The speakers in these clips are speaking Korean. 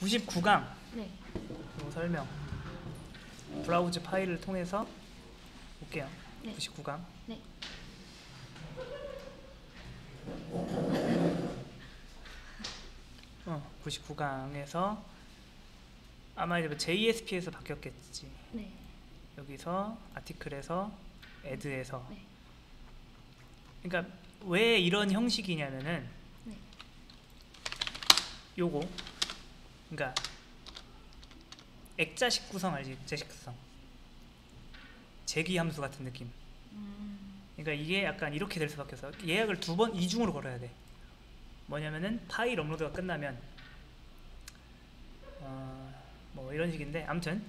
99강 네. 그리고 설명 브라우즈 파일을 통해서 볼게요. 네. 99강 네. 99강에서 아마 이제 JSP에서 바뀌었겠지. 네. 여기서 아티클에서 애드에서 네. 그러니까 왜 이런 형식이냐면은 네. 요거 그러니까 액자식 구성 알지? 액자식 구성 제기 함수 같은 느낌. 그러니까 이게 약간 이렇게 될 수밖에 없어. 예약을 두 번 이중으로 걸어야 돼. 뭐냐면은 파일 업로드가 끝나면 뭐 이런 식인데 아무튼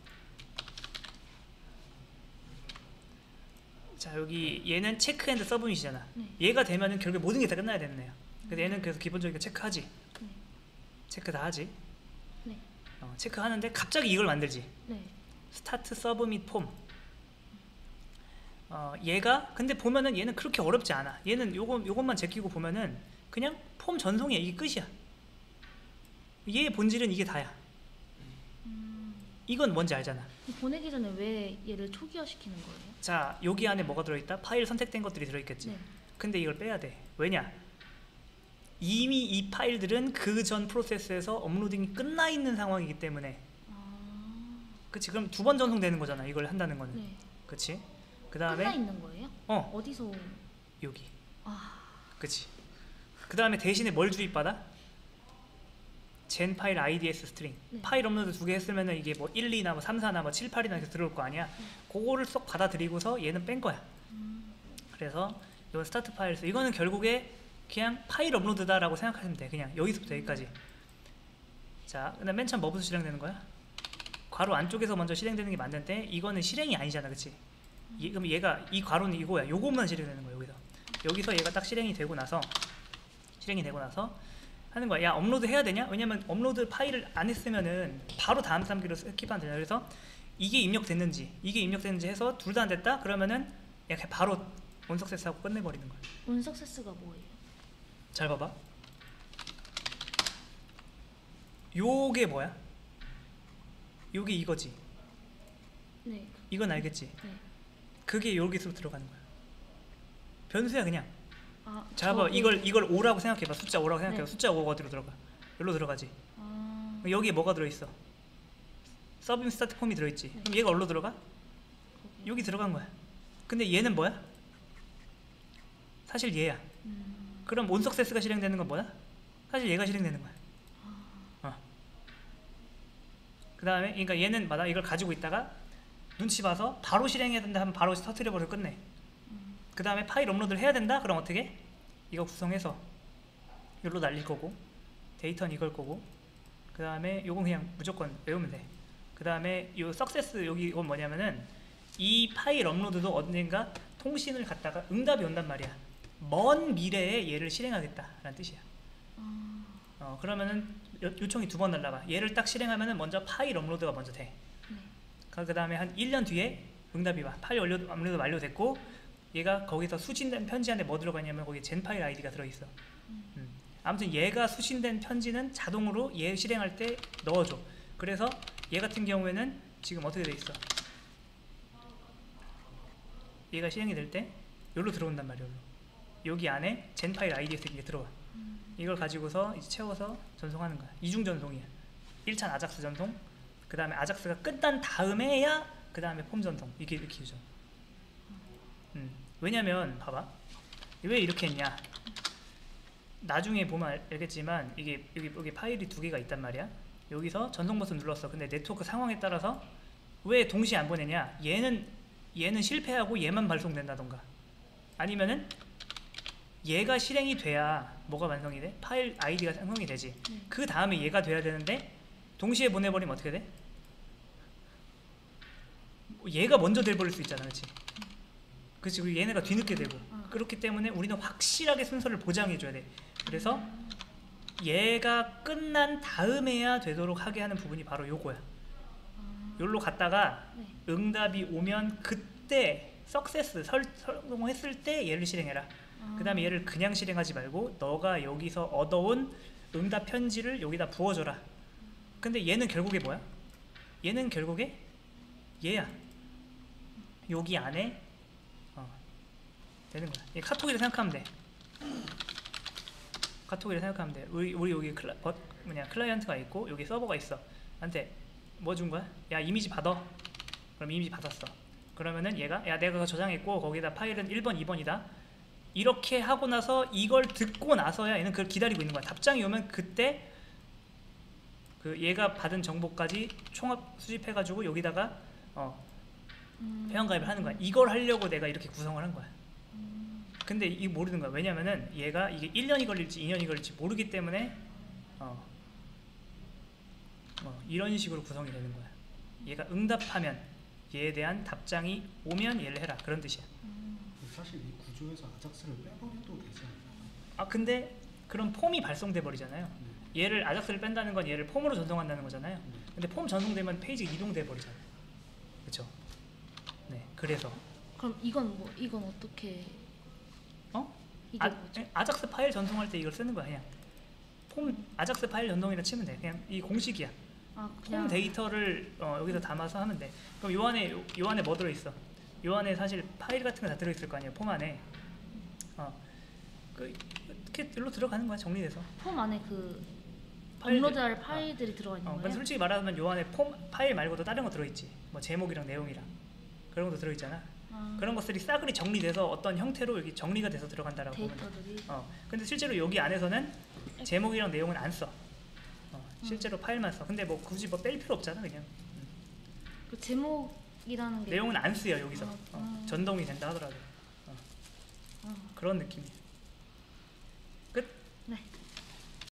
자 여기 얘는 체크 앤드 서브밋이잖아. 네. 얘가 되면은 결국 모든 게 다 끝나야 되는 애야. 그래서 얘는 그래서 기본적으로 체크하지. 네. 체크 다 하지. 네. 체크하는데 갑자기 이걸 만들지. 네. 스타트 서브밋 폼. 얘가 근데 보면은 얘는 그렇게 어렵지 않아. 얘는 요것만 제끼고 보면은 그냥 폼 전송이야. 이게 끝이야. 얘의 본질은 이게 다야. 이건 뭔지 알잖아. 보내기 전에 왜 얘를 초기화시키는 거예요? 자 여기 안에 뭐가 들어있다? 파일 선택된 것들이 들어있겠지. 네. 근데 이걸 빼야 돼. 왜냐? 이미 이 파일들은 그 전 프로세스에서 업로딩이 끝나 있는 상황이기 때문에. 그치? 그럼 두 번 전송되는 거잖아. 이걸 한다는 거는. 네. 그치? 그 다음에 끝나 있는 거예요? 어디서? 여기. 그치? 그 다음에 대신에 뭘 주입받아? 젠 파일 IDS 스트링. 네. 파일 업로드 두 개 했으면은 이게 뭐 1, 2나 뭐 3, 4나 뭐 7, 8이나 이렇게 들어올 거 아니야. 그거를 쏙 받아들이고서 얘는 뺀 거야. 그래서 이건 스타트 파일에서 이거는 결국에 그냥 파일 업로드다라고 생각하시면 돼. 그냥 여기서부터 여기까지. 자, 그다음 맨 처음 뭐부터 실행되는 거야? 괄호 안쪽에서 먼저 실행되는 게 맞는데 이거는 실행이 아니잖아, 그치? 그럼 얘가 이 괄호는 이거야. 요것만 실행되는 거야. 여기서 얘가 딱 실행이 되고 나서 하는 거야. 야 업로드 해야 되냐? 왜냐면 업로드 파일을 안 했으면은 바로 다음 3기로 스킵하면 되냐. 그래서 이게 입력됐는지 해서 둘 다 안 됐다? 그러면은 그냥 바로 온석세스하고 끝내버리는 거야. 온석세스가 뭐예요? 잘 봐봐. 요게 뭐야? 요게 이거지. 네. 이건 알겠지? 네. 그게 여기서 들어가는 거야. 변수야 그냥. 자 봐봐. 저기... 이걸 5라고 생각해봐. 숫자 5라고 생각해봐. 네. 숫자 5가 어디로 들어가? 여기로 들어가지. 여기에 뭐가 들어있어? 서빙 스타트 폼이 들어있지. 네. 그럼 얘가 어디로 들어가? 여기 들어간 거야. 근데 얘는 뭐야? 사실 얘야. 그럼 온석세스가 실행되는 건 뭐야? 사실 얘가 실행되는 거야. 그 다음에 그러니까 얘는 마다 이걸 가지고 있다가 눈치 봐서 바로 실행해야 된다 하면 바로 터트려버려 끝내. 그 다음에 파일 업로드를 해야 된다? 그럼 어떻게? 이거 구성해서 여기로 날릴 거고 데이터는 이걸 거고 그 다음에 요건 그냥 무조건 외우면 돼. 그 다음에 요 석세스 여기 이건 뭐냐면은 이 파일 업로드도 언젠가 통신을 갖다가 응답이 온단 말이야. 먼 미래에 얘를 실행하겠다 라는 뜻이야. 그러면은 요청이 두 번 날라가. 얘를 딱 실행하면은 먼저 파일 업로드가 먼저 돼. 그 다음에 한 1년 뒤에 응답이 와. 파일 업로드 완료됐고 얘가 거기서 수신된 편지 안에 뭐 들어가냐면 거기 젠 파일 아이디가 들어있어. 아무튼 얘가 수신된 편지는 자동으로 얘 실행할 때 넣어줘. 그래서 얘 같은 경우에는 지금 어떻게 돼 있어? 얘가 실행이 될 때 여기로 들어온단 말이야. 여기 안에 젠 파일 아이디에서 이게 들어와. 이걸 가지고서 이제 채워서 전송하는 거야. 이중 전송이야. 1차는 아작스 전송, 그 다음에 아작스가 끝난 다음에야 그 다음에 폼 전송. 이게 이렇게 유죠. 왜냐면 봐봐. 왜 이렇게 했냐? 나중에 보면 알겠지만 이게 여기 파일이 두 개가 있단 말이야. 여기서 전송 버튼 눌렀어. 근데 네트워크 상황에 따라서 왜 동시에 안 보내냐? 얘는 실패하고 얘만 발송된다던가. 아니면은 얘가 실행이 돼야 뭐가 완성이 돼? 파일 아이디가 생성이 되지. 그 다음에 얘가 돼야 되는데 동시에 보내버리면 어떻게 돼? 얘가 먼저 돼버릴 수 있잖아, 그렇지? 그렇지. 그리고 얘네가 뒤늦게 되고. 그렇기 때문에 우리는 확실하게 순서를 보장해줘야 돼. 그래서 얘가 끝난 다음에야 되도록 하게 하는 부분이 바로 요거야. 요로 갔다가 응답이 오면 그때 석세스 성공했을 때 얘를 실행해라. 그 다음에 얘를 그냥 실행하지 말고 너가 여기서 얻어온 응답 편지를 여기다 부어줘라. 근데 얘는 결국에 뭐야? 얘는 결국에 얘야. 여기 안에 되는 거야. 얘 카톡이라 생각하면 돼. 카톡이라 생각하면 돼. 우리 여기 클라이언트가 있고 여기 서버가 있어. 나한테 뭐 준 거야? 야 이미지 받아. 그럼 이미지 받았어. 그러면은 얘가 야 내가 그거 저장했고 거기다 파일은 1번 2번이다. 이렇게 하고 나서 이걸 듣고 나서야 얘는 그걸 기다리고 있는 거야. 답장이 오면 그때 그 얘가 받은 정보까지 총합 수집해가지고 여기다가 회원가입을 하는 거야. 이걸 하려고 내가 이렇게 구성을 한 거야. 근데 이거 모르는 거야. 왜냐면은 얘가 이게 1년이 걸릴지 2년이 걸릴지 모르기 때문에 이런 식으로 구성이 되는 거야. 얘가 응답하면 얘에 대한 답장이 오면 얘를 해라. 그런 뜻이야. 사실 이 구조에서 아작스를 빼버려도 되지 않나요? 아 근데 그런 폼이 발송돼 버리잖아요. 얘를 아작스를 뺀다는 건 얘를 폼으로 전송한다는 거잖아요. 근데 폼 전송되면 페이지가 이동돼 버리잖아요. 그렇죠? 네. 그래서 그럼 이건 어떻게? 이게 뭐죠? 아작스 파일 전송할 때 이걸 쓰는 거야. 그냥 폼 아작스 파일 전송이라 치면 돼. 그냥 이 공식이야. 폼 데이터를 여기서 담아서 하면 돼. 그럼 요 안에 뭐 들어있어? 요 안에 사실 파일 같은 거 다 들어있을 거 아니에요. 폼 안에 이렇게 일로 들어가는 거야. 정리돼서 폼 안에 그 파일들. 업로드할 파일들이 들어가 있는 근데 거예요? 솔직히 말하면 요 안에 폼 파일 말고도 다른 거 들어있지. 뭐 제목이랑 내용이랑 그런 것도 들어있잖아. 그런 것들이 싸그리 정리돼서 어떤 형태로 여기 정리가 돼서 들어간다라고 보면 돼. 데이터들이. 근데 실제로 여기 안에서는 제목이랑 내용은 안 써. 실제로 파일만 써. 근데 뭐 굳이 뭐 뺄 필요 없잖아. 그냥 그 제목이라는 게 내용은 안 쓰여 여기서. 전동이 된다 하더라도. 그런 느낌이야. 끝? 네.